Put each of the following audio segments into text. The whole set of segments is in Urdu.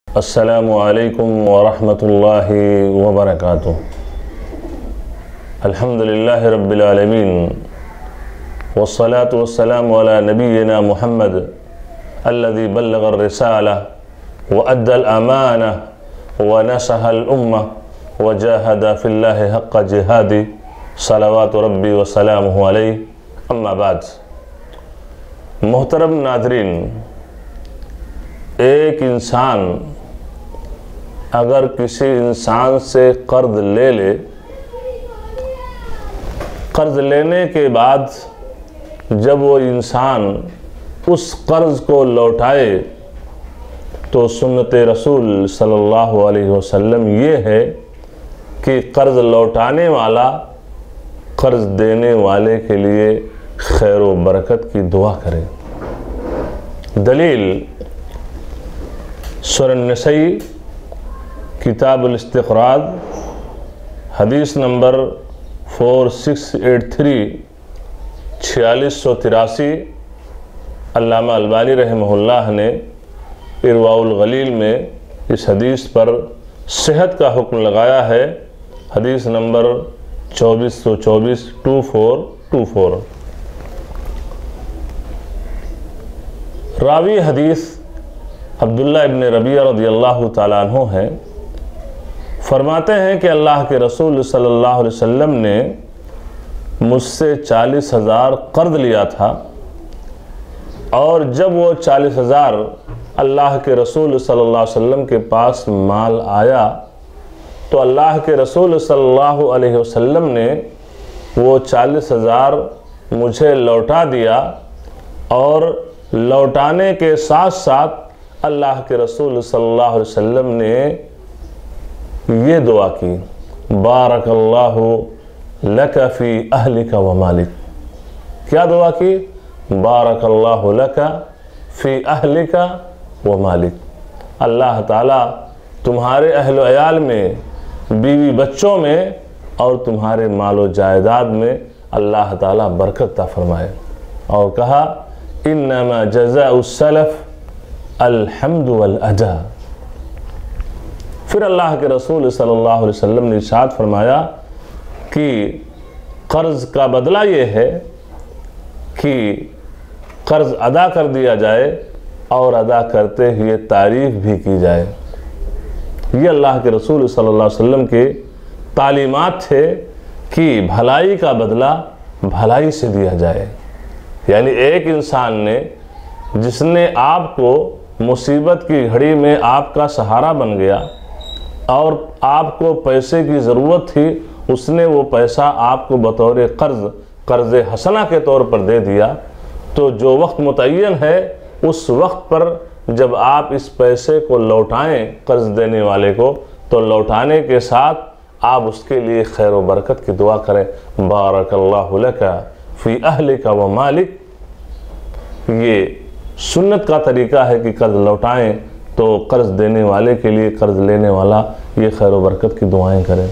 السلام علیکم ورحمۃ اللہ وبرکاتہ۔ الحمدللہ رب العالمین والصلاة والسلام علی نبینا محمد الذی بلغ الرسالہ وأدى الأمانہ ونصح الأمہ وجاہد فی اللہ حق جہادہ صلوات ربی وسلامہ علیہ، اما بعد۔ محترم ناظرین، ایک انسان اگر کسی انسان سے قرض لے لے، قرض لینے کے بعد جب وہ انسان اس قرض کو لوٹائے تو سنت رسول صلی اللہ علیہ وسلم یہ ہے کہ قرض لوٹانے والا قرض دینے والے کے لیے خیر و برکت کی دعا کرے۔ دلیل سورہ النساء کتاب الاستقراض حدیث نمبر 4683 4683 علامہ البانی رحمہ اللہ نے ارواء الغلیل میں اس حدیث پر صحت کا حکم لگایا ہے۔ حدیث نمبر 2424 2424۔ راوی حدیث عبداللہ ابن ربیعہ رضی اللہ تعالیٰ عنہ ہیں، فرماتے ہیں کہ اللہ کے رسول صلی اللہ علیہ وسلم نے مجھ سے 40,000 قرض لیا تھا، اور جب وہ 40,000 اللہ کے رسول صلی اللہ علیہ وسلم کے پاس مال آیا تو اللہ کے رسول صلی اللہ علیہ وسلم نے وہ 40,000 مجھے لوٹا دیا، اور لوٹانے کے ساتھ ساتھ اللہ کے رسول صلی اللہ علیہ وسلم نے یہ دعا کی، بارک اللہ لک فی اہلک و مالک۔ کیا دعا کی؟ بارک اللہ لک فی اہلک و مالک۔ اللہ تعالیٰ تمہارے اہل و عیال میں، بیوی بچوں میں، اور تمہارے مال و جائیداد میں اللہ تعالیٰ برکت عطا فرمائے۔ اور کہا انما جزاء السلف الحمد والادا۔ پھر اللہ کے رسول صلی اللہ علیہ وسلم نے ارشاد فرمایا کہ قرض کا بدلہ یہ ہے کہ قرض ادا کر دیا جائے اور ادا کرتے ہوئے تعریف بھی کی جائے۔ یہ اللہ کے رسول صلی اللہ علیہ وسلم کے تعلیمات تھے کہ بھلائی کا بدلہ بھلائی سے دیا جائے۔ یعنی ایک انسان نے جس نے آپ کو مصیبت کی گھڑی میں آپ کا سہارا بن گیا اور آپ کو پیسے کی ضرورت تھی، اس نے وہ پیسہ آپ کو بطور قرض حسنہ کے طور پر دے دیا، تو جو وقت متعین ہے اس وقت پر جب آپ اس پیسے کو لوٹائیں قرض دینے والے کو، تو لوٹانے کے ساتھ آپ اس کے لیے خیر و برکت کی دعا کریں، بارک اللہ لک فی اہلک و مالک۔ یہ سنت کا طریقہ ہے کہ قرض لوٹائیں تو قرض دینے والے کے لیے قرض لینے والا یہ خیر و برکت کی دعائیں کریں۔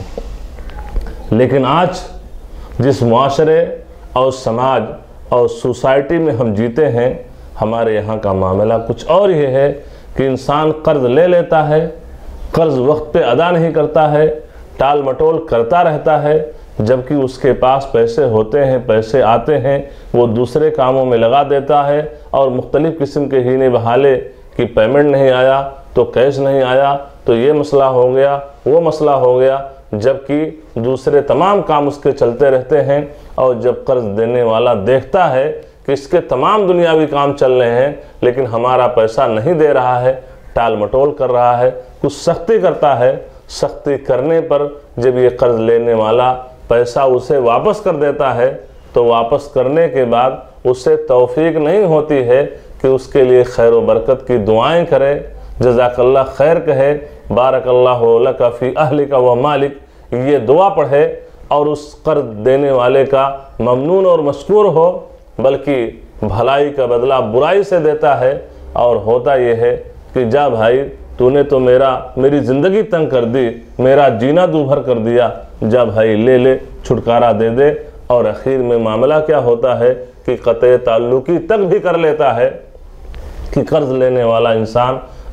لیکن آج جس معاشرے اور سماج اور سوسائٹی میں ہم جیتے ہیں، ہمارے یہاں کا معاملہ کچھ اور یہ ہے کہ انسان قرض لے لیتا ہے، قرض وقت پہ ادا نہیں کرتا ہے، ٹال مٹول کرتا رہتا ہے، جبکہ اس کے پاس پیسے ہوتے ہیں، پیسے آتے ہیں، وہ دوسرے کاموں میں لگا دیتا ہے، اور مختلف قسم کے ہینے بہالے کہ پیمنٹ نہیں آیا تو کیش نہیں آیا تو یہ مسئلہ ہو گیا، وہ مسئلہ ہو گیا، جبکہ دوسرے تمام کام اس کے چلتے رہتے ہیں۔ اور جب قرض دینے والا دیکھتا ہے کہ اس کے تمام دنیاوی کام چل رہے ہیں لیکن ہمارا پیسہ نہیں دے رہا ہے، ٹال مٹول کر رہا ہے، کچھ سختی کرتا ہے، سختی کرنے پر جب یہ قرض لینے والا پیسہ اسے واپس کر دیتا ہے تو واپس کرنے کے بعد اسے توفیق نہیں ہوتی ہے کہ اس کے لیے خیر و برکت کی دعائیں کرے، جزاک اللہ خیر کہے، بارک اللہ لک فی اہلک و مالک، یہ دعا پڑھے، اور اس قرض دینے والے کا ممنون اور مشکور ہو، بلکہ بھلائی کا بدلہ برائی سے دیتا ہے۔ اور ہوتا یہ ہے کہ جا بھائی، تو نے تو میری زندگی تنگ کر دی، میرا جینا دوبھر کر دیا، جا بھائی لے چھٹکارا دے دے، اور اخیر میں معاملہ کیا ہوتا ہے کہ قطع تعلقی تک بھی کر لیتا ہے کہ قرض لینے والا انسان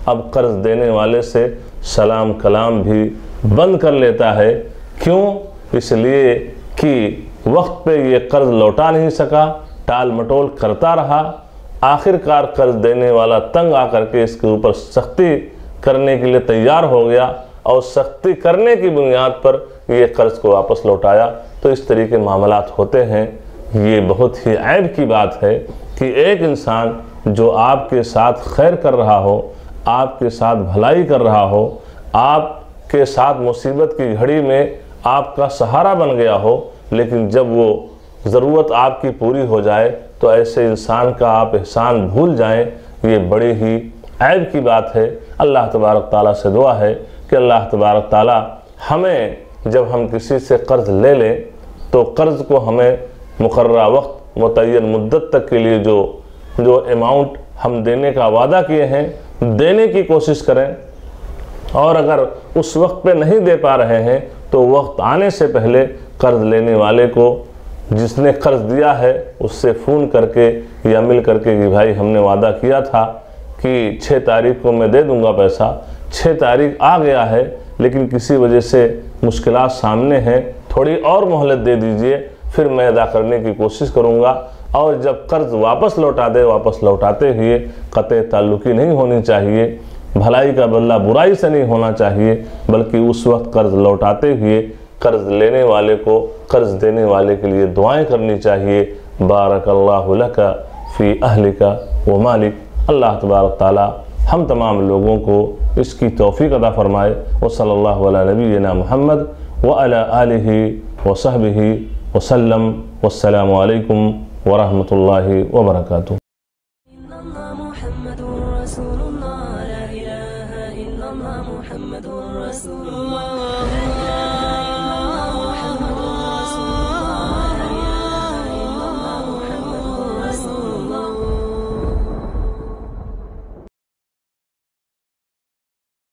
اب قرض دینے والے سے سلام کلام بھی بند کر لیتا ہے۔ کیوں؟ اس لیے کہ وقت پہ یہ قرض لوٹا نہیں سکا، ٹال مٹول کرتا رہا، آخر کار قرض دینے والا تنگ آ کر کے اس کے اوپر سختی کرنے کے لیے تیار ہو گیا، اور سختی کرنے کی بنیاد پر یہ قرض کو واپس لوٹایا۔ تو اس طریقے معاملات ہوتے ہیں۔ یہ بہت ہی عیب کی بات ہے کہ ایک انسان جو آپ کے ساتھ خیر کر رہا ہو، آپ کے ساتھ بھلائی کر رہا ہو، آپ کے ساتھ مصیبت کی گھڑی میں آپ کا سہارا بن گیا ہو، لیکن جب وہ ضرورت آپ کی پوری ہو جائے تو ایسے انسان کا آپ احسان بھول جائیں، یہ بڑی ہی عیب کی بات ہے۔ اللہ تبارک تعالیٰ سے دعا ہے کہ اللہ تبارک تعالیٰ ہمیں جب ہم کسی سے قرض لے لیں تو قرض کو ہمیں مقررہ وقت متعین مدت تک کے لیے جو اماؤنٹ ہم دینے کا وعدہ کیے ہیں دینے کی کوشش کریں، اور اگر اس وقت پہ نہیں دے پا رہے ہیں تو وقت آنے سے پہلے قرض لینے والے کو، جس نے قرض دیا ہے، اس سے فون کر کے یا مل کر کے کہ بھائی ہم نے وعدہ کیا تھا کہ 6 تاریخ کو میں دے دوں گا پیسہ، 6 تاریخ آ گیا ہے لیکن کسی وجہ سے مشکلات سامنے ہیں، تھوڑی اور مہلت دے دیجئے، پھر میں ادا کرنے کی کوشش کروں گا۔ اور جب قرض واپس لوٹا دے، واپس لوٹاتے ہوئے قطع تعلقی نہیں ہونی چاہیے، بھلائی کا بدلہ برائی سے نہیں ہونا چاہیے، بلکہ اس وقت قرض لوٹاتے ہوئے قرض لینے والے کو قرض دینے والے کے لیے دعائیں کرنی چاہیے۔ بارک اللہ لک فی اہلک و مالک۔ اللہ تبارک تعالی ہم تمام لوگوں کو اس کی توفیق عطا فرمائے۔ وصلی اللہ علی نبینا محمد وعلی آلہ وصحبہ وسلم۔ والسلام علیکم ورحمۃ اللہ وبرکاتہ۔ محمد رسول اللہ، لا الہ الا اللہ، محمد رسول اللہ۔